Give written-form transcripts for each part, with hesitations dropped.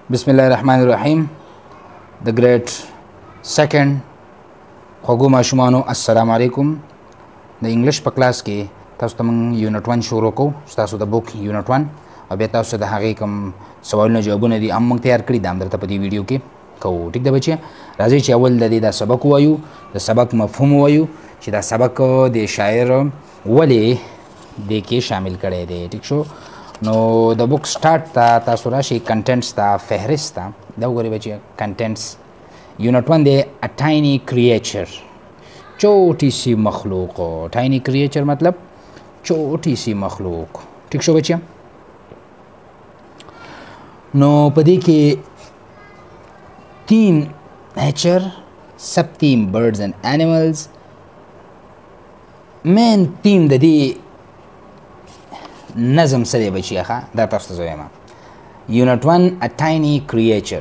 बिस्मिल्लाहिर्रहमानिर्रहीम the great second خوږو ماشومانو السلام علیکم د انګلیش په کلاس کې تاسو ته موږ یونټ 1 شروع کوو تاسو د بوک یونټ 1 او بیا تاسو د هغې کوم سوالونه جوابونه دي هم موږ تیار کړي دا هم درته په دې ویډیو کې کوو ټیک ده بچیه راځئ چې اول د دې دا سبق ووایو د سبق مفهوم ووایو چې دا سبق د شاعر ولې دې کې شامل کړی دی ټیک شو نو د بوک سٹارټ ته تاسو راشئ کنټینټس ته فهرست ته دا وګورئ بچیه کنټینټس یونٹ 1 دے a tiny creature چھوٹی سی مخلوق tiny creature مطلب چھوٹی سی مخلوق ٹھیک شو بچیا نو پدی کے تین نیچر سب تیم birds and animals مین تیم د دې نظم سره بچیا ښه دا تاسو ته وایم یونٹ 1 a tiny creature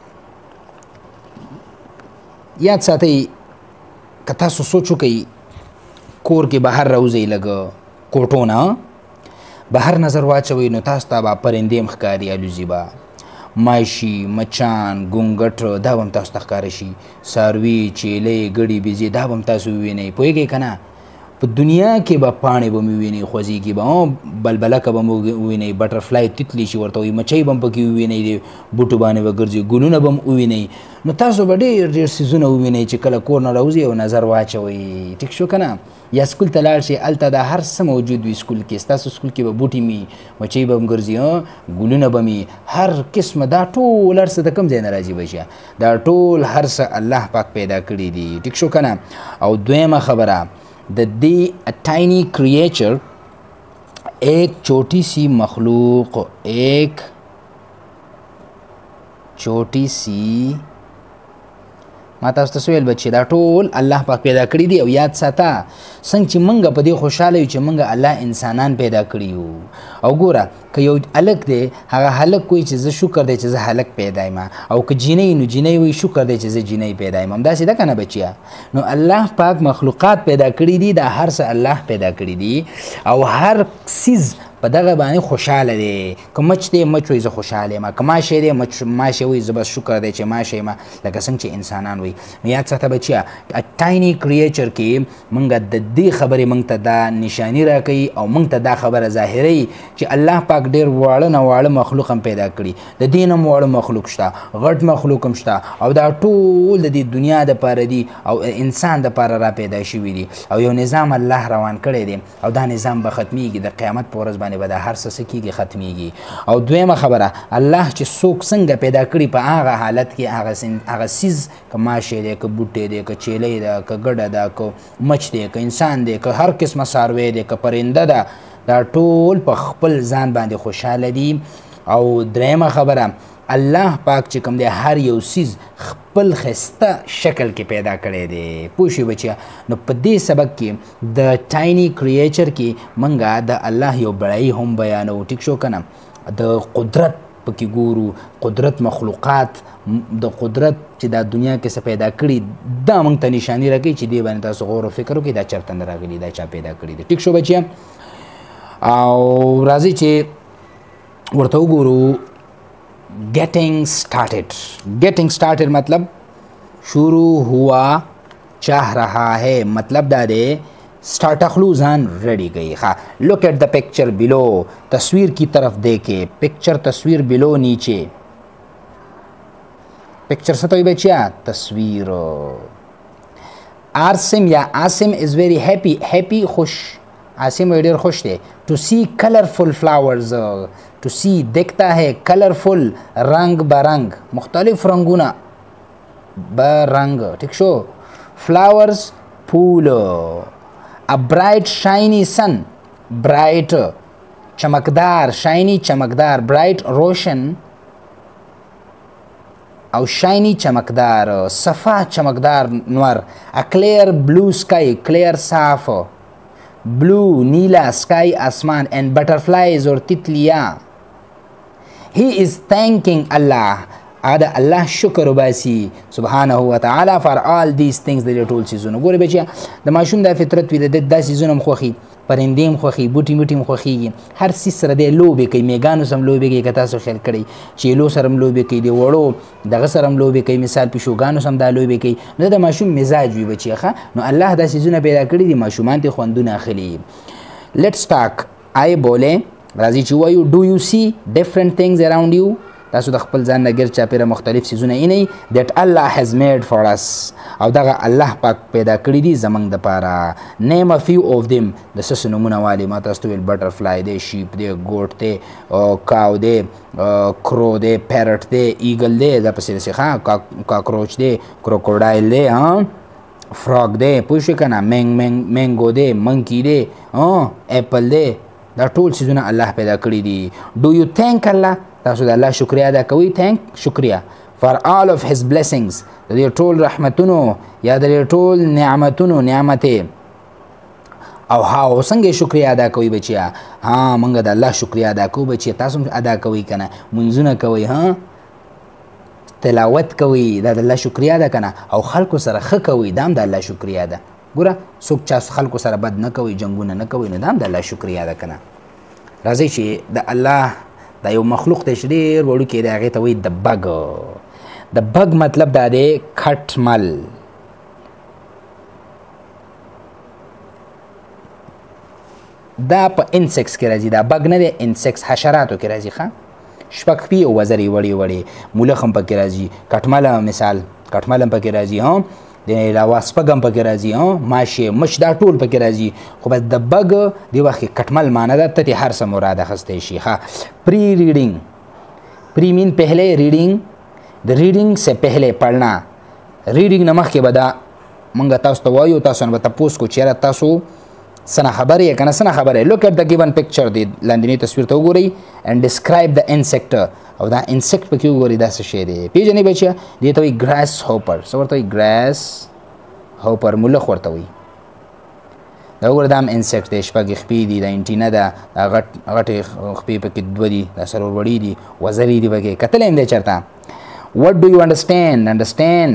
یاد ساتئ که تاسو سوچ وکئ کور کې بهر راوځئ لږ کوټو نه بهر نظر واچوئ نو تاسو ته به پرندې هم ښکاري الوزي به ماشي مچان ګونګټ دا به هم تاسو ته ښکاره شي څاروي چیلۍ ګړي بیزې دا به هم تاسو ووینئ پوهېږئ که نه په دنیا کې به پاڼې به مې ووینئ خوځېږي به بلبلکه به مو ووینئ بټرفلای تتلی چې ورته وایي مچۍ به هم پکې ووینئ د بوټو باندې به ګرځي ګلونه به هم ووینئ نو تاسو به ډېر ډېر څیزونه ووینئ چې کله کور نه راوځئ او نظر واچوئ ټیک شو که نه یا سکول ته لاړ شئ هلته دا هر څه موجود وي سکول کې ستاسو سکول کې به بوټي مي مچۍ به هم ګرځي ګلونه به مي هر قسمه دا ټول هر څه د کوم ځای نه راځي بچیه دا ټول هر څه الله پاک پیدا کړي دي ټیک شو که نه او دویمه خبره د دې ٹائنی کریچر ایک چھوٹی سی مخلوق ایک چھوٹی سی ما تاسو ته ویل بچي دا ټول الله پاک پیدا کړي دي او یاد ساته څنګه چې موږ په دې خوشحاله یو چې موږ الله انسانان پیدا کړي یو او ګوره که یو هلک دی هغه هلک وایي چې زه شکر دی چې زه هلک پیدا یم او که جینۍ نو جینۍ وایي شکر دی چې زه جینۍ پیدا یم همداسې ده که نه بچیه نو الله پاک مخلوقات پیدا کړي دي دا هر څه الله پیدا کړي دي او هر څیز په دغه باندې خوشحاله دی که مچ دی مچ وایي زه خوشحاله یم که ماشی دی ماشی وایي زه بس شکر دی چې ماشی یم لکه څنګه چې انسانان وایي نو یاد ساته بچیه ټایني کریچر کې موږ د دې خبرې موږ ته دا نشاني راکوي او موږ ته دا خبره ظاهروي چې الله پاک ډېر واړه نه واړه مخلوق هم پیدا کړي د دې نه هم واړه مخلوق شته غټ مخلوق هم شته او دا ټول د دې دنیا دپاره دي او انسان دپاره را پیدا شوي دي او یو نظام الله روان کړی دی او دا نظام به ختمیږي د قیامت په ورځ باندې به دا هر څه څه کېږي ختمیږي او دویمه خبره الله چې څوک څنګه پیدا کړي په هغه حالت کې هغه څیز که ماشی دی که بوټی دی که چیلۍ ده که ګډه ده که مچ دی که انسان دی که هر قسمه څاروی دی که پرنده ده دا ټول په خپل ځان باندې خوشحاله دي او دریمه خبره الله پاک چې کوم دی هر یو څیز خپل ښایسته شکل کې پیدا کړی دی پوه شوې بچیه نو په دې سبق کې د ټایني کریچر کې موږ د الله یو بړایي هم بیانو ټیک شو که نه د قدرت پکې ګورو قدرت مخلوقات د قدرت چې دا دنیا کې څه پیدا کړي دا موږ ته نشاني راکوي چې دې باندې تاسو غور و فکر وکړئ دا چېرته نه راغلي دا چا پیدا کړي دي ټیک شو بچیه او راځئ چې ورته وګورو getting started मतलब शुरू हुआ चाह रहा है मतलब دا دے start اخلو ځان ریډي گئی ها look at the picture below تصویر کی طرف دیکھے picture تصویر below نیچے picture څه ته وایي بچیا تصویر عاصم یا عاصم is very happy خوش عاصم ډېر خوش دی to see colorful flowers to see دیکھتا ہے کلرفل رنگ برنگ مختلف رنگونه برنگ ٹھیک شو flowers پھول a bright shiny sun bright چمکدار shiny چمکدار bright روشن او shiny چمکدار صفا چمکدار نور a clear blue sky clear صاف blue نیلا sky آسمان and butterflies اور تتلیاں he is thanking Allah د الله شکر وباسي سبحانه وتعالی فار آل دیز things د ټول څیزونه. ګوره بچیا د ماشوم د فطرت وي د دا څیزونه هم خوښي، پرندې هم خوښي، بوټي موټي هم خوښېږي، هر څیز سره دی لوبې کوي، میږانو سره هم لوبې کوي که تاسو خیال کړئ، چیلو سره هم لوبې کوي، د وړو دغه سره هم لوبې کوي، مثال پیشوګانو سره هم دا لوبې کوي. نو د ماشوم مزاج وي بچیه ښه. نو الله دا څیزونه پیدا کړي دي، ماشومان ترې خوندونه اخلي. لیټس ټاک آی بولې راځي چې وایو ډو یو سی ډفرنٹ تھنګز اراؤنډ یو. تاسو د خپل ځان نه ګر چاپېره مختلف څیزونه اینئ دیټ الله هیز میډ فار اس، او دغه الله پاک پیدا کړي دي زموږ دپاره. نیم ا فیو آف دیم، د څه نومونه والي ما تاسو ته ویل بټرفلای دی، شیپ دی، ګوټ دی، کاو دی، کرو دی، پیرټ دی، ایګل دی، دا پسې داسې ښه کاکروچ دی، کروکوډایل دی، فراګ دی، پوه شوې که نه، مینګو دی، منکی دی، اپل دی، دا ټول څیزونه الله پیدا کړي دي. ډو یو تھینک الله، تاسو د الله شکریا ادا کوئ؟ تھینک شکریا فار آل آف هز بلیسنګز، د دې ټول رحمتونو یا د دې ټول نعمتونو نعمتې. او هاو څنګه شکریا ادا کوئ بچیا؟ موږ د الله شکریا ادا کوو بچیا. تاسو هم ادا کوئ که نه؟ منځونه کوئ، تلاوت کوئ، دا د الله شکریا ده که نه؟ او خلکو سره ښه کوئ، دا هم د الله شکریا ده. ګوره څوک چا خلکو سره بد نه کوئ، جنګونه نه کوئ، نو دا هم د الله شکریا ده که نه؟ راځئ چې د الله دا یو مخلوق دی چې ډېر وړوکی دی، هغې ته وایي د بګ. د بګ مطلب دا دی کټمل. دا په انسیکس کې راځي، دا بګ نه دی، انسیکس حشراتو کې راځي. ښه شپږ پی او وزرې وړې وړې، مولخ هم پکې راځي، کټمل مثال کټمل هم پکې راځي، د علاوه سپږ هم پکې راځي، ماشې مچ دا ټول پکې راځي. خو بس د بګ دې وخت کې کټمل معنی ده ته هر څه مراد اخیستی شي. ښه پری ریډنګ، پری مین پہلے، ریډنګ د ریډنګ سے پہلے پڑھنا. ریډنګ نه مخکې به دا موږ تاسو ته وایو، تاسو نه به تپوس کو چېرې تاسو څه نه خبر یې که نه څه نه خبر یې. لوک ایټ د ګیون پکچر دی، لاندینۍ تصویر ته وګورئ اینډ ډسکرایب د انسیکټ، او دا انسیکټ پکې وګورئ دا څه شی دی پیژنئ بچیه؟ دې ته وایي ګراس هوپر. څه ورته وایي؟ ګراس هوپر، ملخ ورته وایي. دا وګوره دا هم انسیکټ دی، شپږ خپې دي، دا انټینه ده، دا غټې خپې پکې دوه دي، دا څلور وړې دي، وزرې دي پکې، کتلی هم دی چېرته. وټ ډو یو انډرسټینډ؟ انډرسټینډ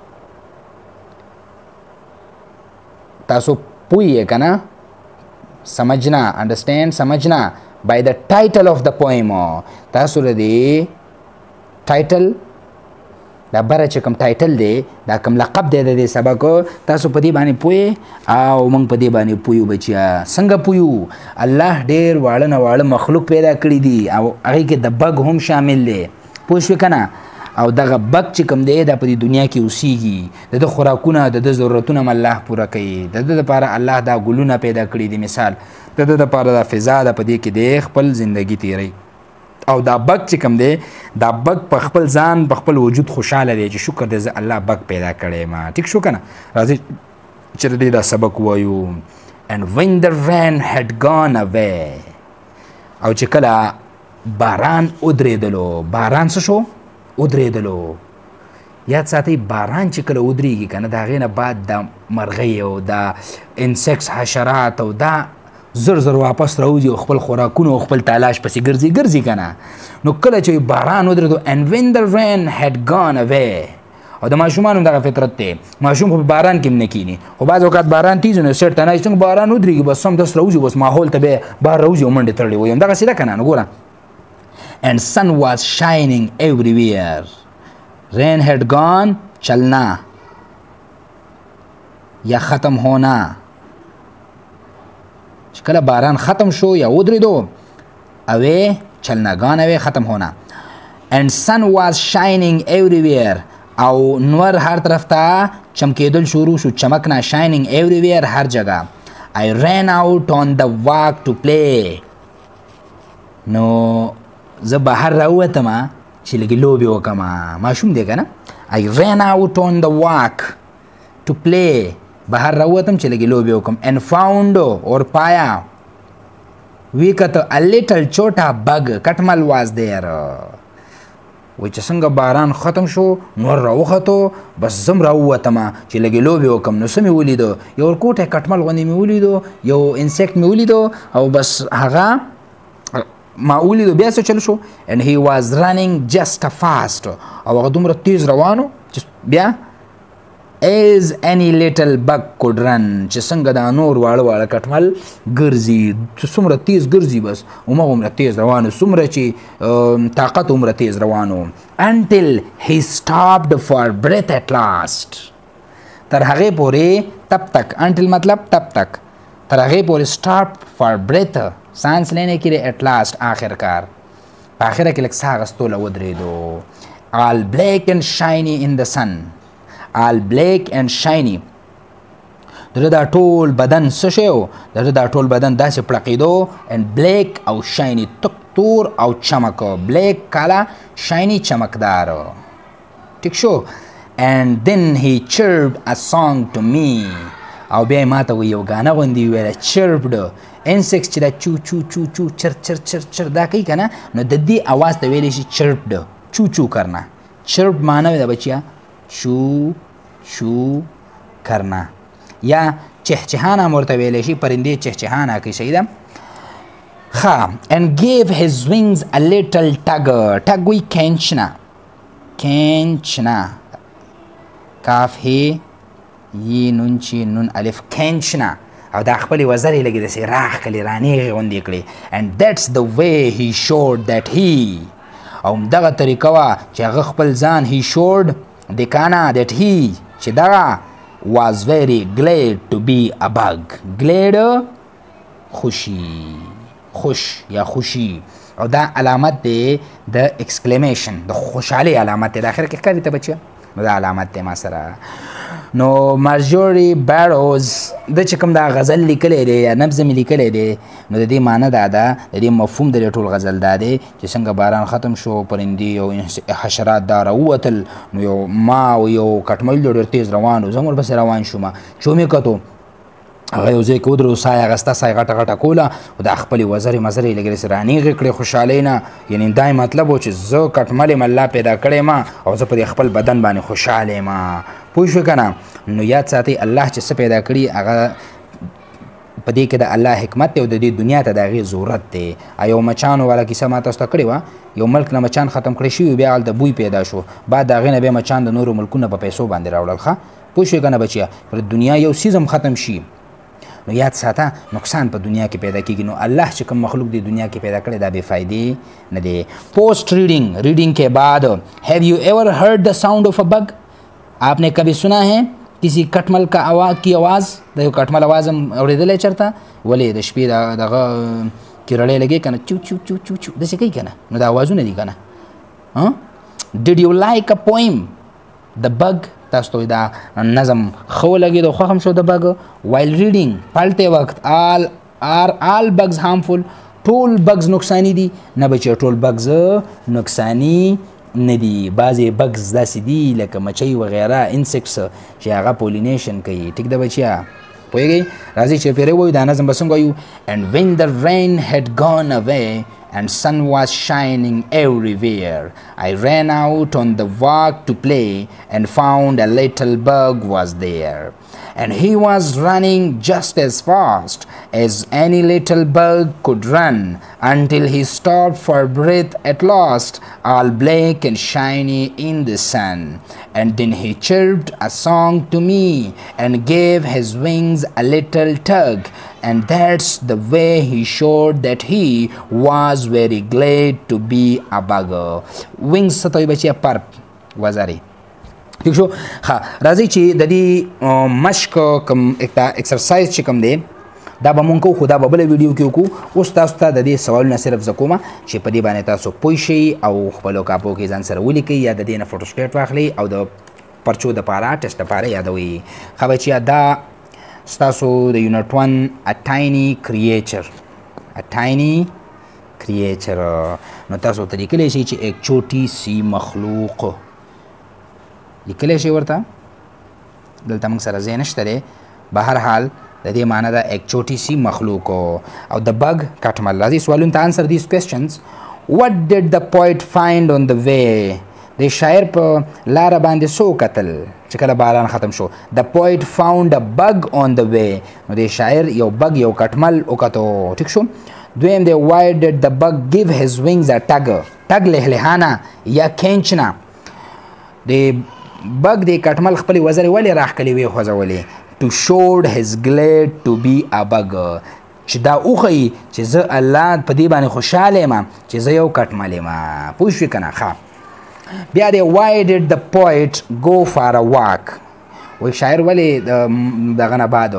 تاسو پوه یې که نه؟ سمجھنا، انډرسټینډ سمجھنا. by the title of the poem، تاسو له دې ټایټل دا بره چې کوم ټایټل دی، دا کوم لقب دی د دې سبق، تاسو په دې باندې پوهې او موږ په دې باندې پوهیو بچیا. څنګه پوهیو؟ الله ډېر واړه نه واړه مخلوق پیدا کړي دي او هغې کې د بګ هم شامل دی، پوه شوې که نه؟ او دغه بګ چې کوم دی دا په دې دنیا کې اوسیږي، د ده خوراکونه د ده ضرورتونه هم الله پوره کوي، د ده دپاره الله دا ګلونه پیدا کړي دي، مثال د ده دپاره دا فضا ده، په دې کې دی خپل زندگی تیروي. او دا بګ چې کوم دی، دا بګ په خپل ځان په خپل وجود خوشحاله دی چې شکر دی زه الله بګ پیدا کړی ما. ټیک شو که نه؟ راځئ چې د دې دا سبق ووایو. and when the rain had gone away، او چې کله باران ودرېدلو، باران څه شو؟ ودرېدلو. یاد ساتئ باران چې کله ودرېږي که نه، د هغې نه بعد دا مرغۍ او دا انسیکټس حشرات او دا زر زر واپس راوځي او خپل خوراکونه او خپل تلاش پسې ګرځي که نه. نو کله چې باران ودرېدو and when the rain had gone away، او د ماشومانو دغه فطرت دی، ماشوم خو په باران کې هم نه کیني، خو بعض اوقات باران تیز نو سیټ ته نه څنګه باران ودرېږي بس سمدست راوځي، بس ماحول ته بیا بهر راوځي او منډې تړلې وي، همدغسې ده که نه؟ نو ګوره and sun was shining everywhere، rain had gone چلنا یا ختم ہونا، چې کله باران ختم شو یا ودرېدو، اوې چلنا گان اوې ختم ہونا. and sun was shining everywhere، او نور هر طرف ته چمکېدل شروع شو، چمکنا shining everywhere هر جگہ. I ran out on the walk to play، نو زه بهر راووتم چې لږې لوبې وکړم، ماشوم دی که نه؟ I ran out on the walk to play، بهر راووتم چې لږې لوبې وکړم. and found اور پایا وکته a little چوټا bug کټمل was there، وایي چې څنګه باران ختم شو نور راوختو، بس زم راووتم چې لږې لوبې وکړم، نو څه مې ولیدو؟ یو ورکوټی کټمل غوندې مې ولیدو، یو انسیکټ مې ولیدو، او بس هغه ما ولیدو بیا څه چل شو and he was running just fast او هغه دومره تیز روانو چې بیا as any little bug could run چې څنګه دا نور واړه واړه کټمل ګرځي چې څومره تیز ګرځي بس هماغومره تیز روانو څومره چې طاقت هومره تیز روانو until he stopped for breath at last تر هغې پورې تب تک until مطلب تب تک تر هغې پورې stop for breath سانس لینے کے لیے at last آخر کار په آخره کې لږ ساه اخیستو ودرېدو all black and shiny in the sun all black and shiny دغه دا ټول بدن څه شی و دغه دا ټول بدن داسې پړقېدو and black او shiny تک تور او چمک black کالا shiny چمکدار ټیک شو and then he chirped a song to me او بیا یې ماته وی یو ګانه غوندې ویله chirped انسیکس چې دا چو چو چو چو چر چر چر چر دا کوي که نه نو د دې اواز ته ویلی شي chirped چو چو کرنا chirp معنی ده بچیا چو چو کرنا یا چهچهان هم ورته ویلی شي پرندې چهچهان کوي صحیح ده ښه and gave his wings a little tug tug وی کینچنا کینچنا کاف هی یی نون چی نون الف کینچنا او دا خپلې وزرې لږې داسې راښکلې رانیغې غوندې کړې and that's the way he showed that he او همدغه طریقه وه چې هغه خپل ځان he showed د کانه that he چې دغه was very glad to be a bug glad خوشي خوش یا خوشي او دا علامت دی د exclamation د خوشحالۍ علامت دی د آخر کې ښکاري ته بچیه نو دا علامت دی ما سره نو مارجوري بارروز د چې کوم دا غزل لیکلی دی یا نبض مې لیکلی دی نو د دې معنی دا ده د دې مفهوم د دې ټول غزل دا دی چې څنګه باران ختم شو پرندې او حشرات دا راووتل نو یو ما او یو کټمل ډېر تیز روان و زه هم ورپسې روان شوم چې ومې کتو هغه یو ځای کې ودرېدو ساه یې اخیسته ساه یې غټه غټه کوله خو دا خپلې وزرې مزرې یې لږې داسې رانیغې کړې خوشحالۍ نه یعنې دا یې مطلب و چې زه کټمل یم الله پیدا کړی ما او زه په دې خپل بدن باندې خوشحاله یم پوه شوې که نه نو یاد ساتئ الله چې څه پیدا کړي هغه په دې کې د الله حکمت دی او د دې دنیا ته د هغې ضرورت دی یو مچانو والا کیسه ما تاسو ته کړې وه یو ملک نه مچان ختم کړی شوي بیا هلته بوی پیدا شو بعد د هغې نه بیا مچان د نورو ملکونه په پیسو باندې راوړل ښه پوه شوې که نه بچیه پر دنیا یو څیز هم ختم شي نو یاد ساته نقصان په دنیا کې پیدا کیږي نو الله چې کوم مخلوق دی دنیا کې پیدا کړی دا بے فائدې نه دی پوسٹ ریڈنگ کے بعد have you ever heard the sound of a bug آپ نے کبھی سنا ہے کسی کټمل کی آواز د یو کټمل آواز هم اورېدلی چېرته ولې د شپې دغه کې رړۍ لګې که نه چو چو چو چو چو داسې کوي که نه نو دا آوازونه دي که نه did you like a poem the bug تاسو ته دا نظم ښه ولګېد او خوښ هم شو د بګ while reading پالته وخت all bugs harmful ټول بګز نقصاني دي نه بچیه ټول بګز نقصاني نه دي بعضې بګز داسې دي لکه مچۍ وغیره انسیکټس چې هغه پولینیشن کوي ټیک ده بچیه پوهېږئ راځئ چې پیرې وایو دا نظم به څنګه وایو and when the rain had gone away and sun was shining everywhere. I ran out on the walk to play and found a little bug was there. And he was running just as fast as any little bug could run until he stopped for breath at last, all black and shiny in the sun. And then he chirped a song to me and gave his wings a little tug. And that's the way he showed that he was very glad to be a bug. Wings ستوي بچي پر وزاري ٹھیک شو ها راځي چې د دې مشق کوم ایکسرسایز چې کوم دی دا به مونږ کوو خو دا به بله ویډیو کې وکړو اوس تاسو ته د دې سوالونه صرف زه کومه چې په دې باندې تاسو پوه شئ او خپلو کاپو کې ځان سره ولیکئ یا د دې نه فوټوسټیټ واخلئ او د پرچو دپاره ټسټ دپاره یادوئ ښه بچیه دا ستاسو د یونټ 1 a tiny creature نو تاسو ته لیکلی شئ چې ایک چوټی سی مخلوق لیکلی شئ ورته دلته موږ سره ځای نشته دی به هر حال د دې معنی ده ایک چوټی سی مخلوق او د بګ کټمل راځي سوالونو ته آنسر دیز کوېسچنز what did the poet find on the way د شاعر په لاره باندې څه وکتل چې کله باران ختم شو the poet found a bug on the way نو د شاعر یو بګ یو کټمل وکتو ټیک شو دویم دی why did the bug give his wings a tug tug لهلهانه یا کینچنا د بګ د کټمل خپل وزر ولې راخکلی وی خوځولې to showed his glad to be a bug چې دا اوخی چې زه الله په دې باندې خوشاله یم چې زه یو کټمل یم پوه شوې که نه ښه بیا دی why did the poet go for a walk وایي شاعر ولې دغه نه بعد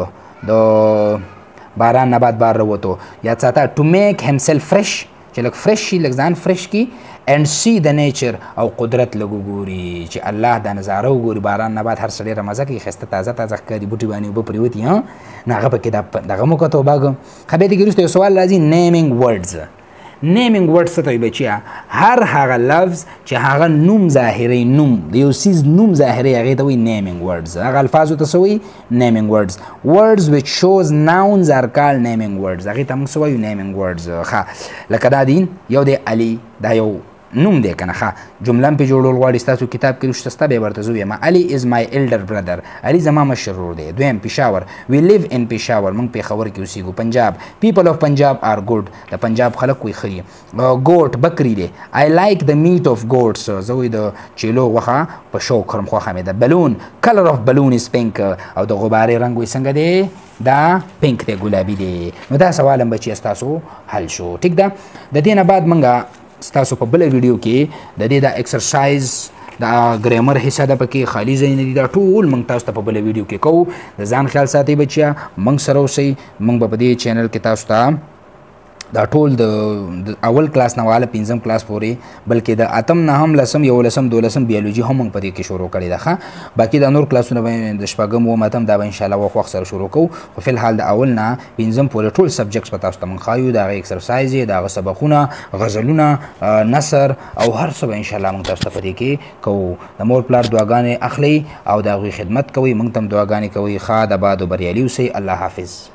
د باران نه بعد بار راوتو یا څاته to make himself fresh چې لږ فرش شي لږ ځان فرش کي and see the nature او قدرت لږ وګوري چې الله دا نظاره وګوري باران نه بعد هر سړی رمزه کوي ښایسته تازه تازه ښکاري بوټي باندې اوبه پرېوتي نو هغه پکې دغه مو کتو باږ ښه بیا دې کې وروسته یو سوال راځي نیمینګ ورډز نیمینګ ورډ څه ته وایي بچیا هر هغه لفظ چې هغه نوم ظاهري نوم د یو څیز نوم ظاهري هغې ته وایي نیمینګ ورډز هغه الفاظو ته څه وایي نیمینګ ورډز words which shows nouns are called naming words هغې ته موږ څه وایو نیمینګ ورډز ښه لکه دا دین یو دی علي دا یو نوم دی که نه ښه جمله هم پې جوړول غواړي ستاسو کتاب کې رشته سته بیا به ورته زه ویم علي از مای elder brother علي زما مشر ورور دی دویم پېښور we live in پېښور موږ پېښور کې اوسېږو پنجاب people of punjab are good د پنجاب خلک وایي ښه دي goat بکري دی I like the meat of goats زه وایي د چیلو غوښه په شوق خورم خوښه مې ده balloon color of balloon is pink او د غبارې رنګ وایي څنګه دی دا پینک دی ګلابي دی نو دا سوال هم بچي ستاسو حل شو ټیک ده د دې نه بعد موږ ستاسو په بله ویډیو کې د دې دا ایکسرسایز د ګرامر حصه ده پکې خالي ځای نه دي دا ټول موږ تاسو ته په بله ویډیو کې کوو د ځان خیال ساتئ بچیا موږ سره اوسئ موږ به په دې چینل کې تاسو ته دا ټول د اول کلاس نه واله پنځم کلاس پورې بلکې د اتم نه هم لسم یولسم دولسم بیولوژي هم موږ په دې کې شروع کړې ده ښه باقي دا نور کلاسونه به د شپږم اووم اتم دا به انشاءالله وخت وخت سره شروع کوو خو فلحال د اول نه پنځم پورې ټول سبجکټس به تاسو ته موږ ښایو د هغې ایکسرسایز یې د هغه سبقونه غزلونه نثر او هر څه به انشاءالله موږ تاسو ته په دې کې کوو د مور پلار دعاګانې اخلئ او د هغوی خدمت کوئ موږ ته هم دعاګانې کوئ ښه د باد و بریالي اوسئ الله حافظ